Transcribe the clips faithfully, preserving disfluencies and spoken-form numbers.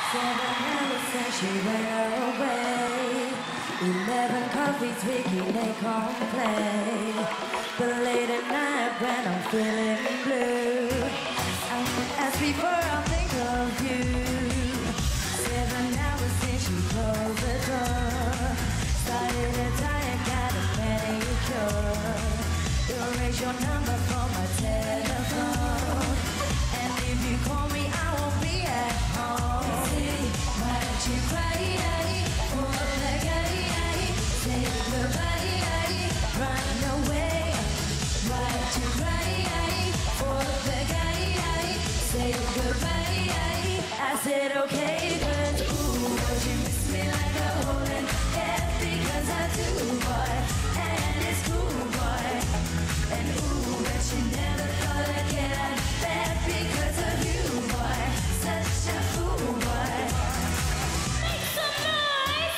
Seven hours since she went away. Eleven coffees, Vicky, they complain. But late at night when I'm feeling blue, as before I'll think of you. Seven hours since you closed the door. Started a diet, got a manicure. Erase your number from my telephone. And if you call me, I won't be at home. Why don't you cry for the guy? Say goodbye, run away. Why don't you cry for the guy? Say goodbye. I said okay, but ooh, would you miss me like a hole in head? Because I do, boy, and it's cool, boy. And ooh, bet you never thought I'd get out of bed because of you, boy. Such a fool, boy. Make some noise!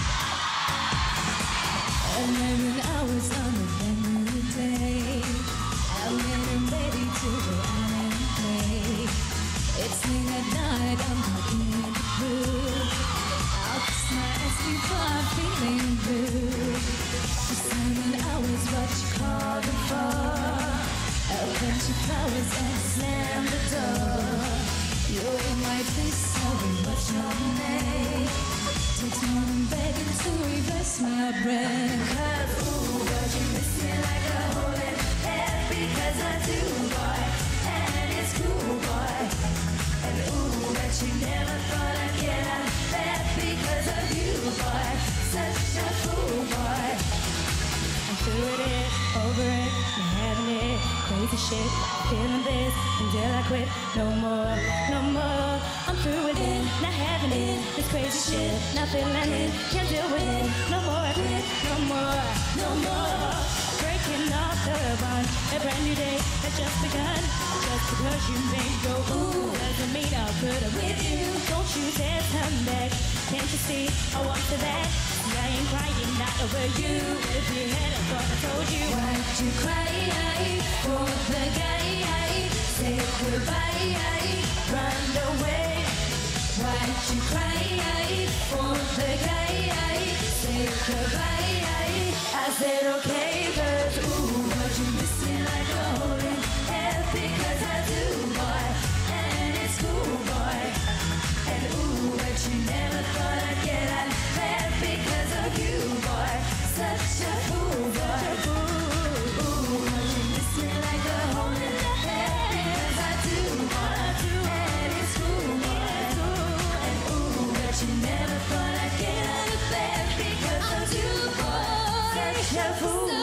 Eleven hours on the memory day. I'm getting ready to go out and play. It's late at night, I'm not in the mood. I'll kiss my ass before I'm feeling blue. For seven hours, what you called it for? A bunch of flowers and slam the door. You're in my face, sorry, what's your name? Takes more than begging to reverse my brain. Cause ooh, but you miss me like a hole in head. Because I do, boy, and it's cool, boy. And ooh, bet you never thought I'd get out of bed because of you, boy. Such a fool, boy. I'm through with it, over it, I'm having it. Crazy shit, feeling this until I quit. No more, no more. I'm through with it, not having it. This crazy shit, not feeling it. Can't deal with it, no more. I quit, no more, no more. Breaking off the bond, a brand new day has just begun. Just because you may go ooh, doesn't mean I'll put up with you. Don't you dare turn back. Can't you see I want to that? See, I ain't crying, not over you. If you had a thought I told you. Why'd you cry for the guy? Say goodbye, run away. Why'd you cry for the guy? Say goodbye. I said okay, but ooh, but you miss me like a hole in head. Because I do, boy, and it's cool, boy. And ooh, but you never thought I'd get out of bed because of you, boy. Such a fool, boy. Ooh, but you miss me like a hole in the head. Because I do, boy, and it's cool, boy. And ooh, but you never thought I'd get out of bed because of you, boy. Such a fool.